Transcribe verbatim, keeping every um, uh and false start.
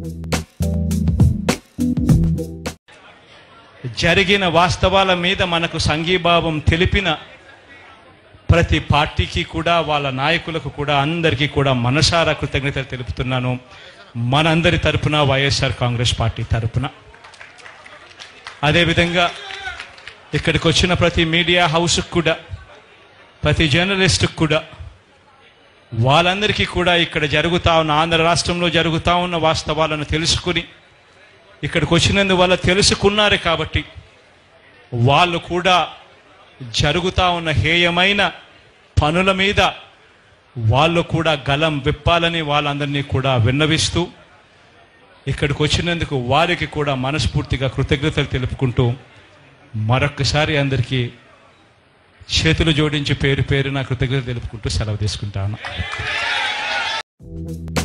జరిగిన వాస్తవాల మీద మనకు సంఘీభావం తెలిపిన ప్రతి పార్టీకి కూడా వాళ్ళ నాయకులకు కూడా అందరికీ కూడా మనసారా కృతజ్ఞతలు తెలుపుతున్నాను. మనందరి తరపున వైఎస్ఆర్ కాంగ్రెస్ పార్టీ తరపున. అదేవిధంగా ఇక్కడికి వచ్చిన ప్రతి మీడియా హౌస్కు కూడా, ప్రతి జర్నలిస్టుకు కూడా, వాళ్ళందరికీ కూడా ఇక్కడ జరుగుతా ఉన్న ఆంధ్ర రాష్ట్రంలో జరుగుతూ ఉన్న వాస్తవాలను తెలుసుకుని ఇక్కడికి వచ్చినందువల్ల తెలుసుకున్నారు కాబట్టి వాళ్ళు కూడా జరుగుతూ ఉన్న హేయమైన పనుల మీద వాళ్ళు కూడా గలం విప్పాలని వాళ్ళందరినీ కూడా విన్నవిస్తూ ఇక్కడికి వచ్చినందుకు వారికి కూడా మనస్ఫూర్తిగా కృతజ్ఞతలు తెలుపుకుంటూ మరొక్కసారి అందరికీ చేతులు జోడించి పేరు పేరున కృతజ్ఞతలు తెలుపుకుంటూ సెలవు తీసుకుంటాను.